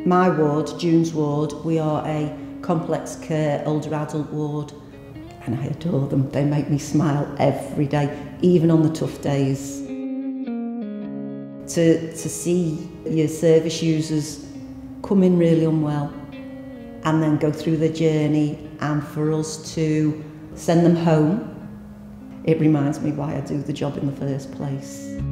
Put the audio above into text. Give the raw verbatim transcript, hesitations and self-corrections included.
My ward, June's ward, we are a complex care older adult ward, and I adore them. They make me smile every day, even on the tough days. To, to see your service users come in really unwell and then go through their journey, and for us to send them home, it reminds me why I do the job in the first place.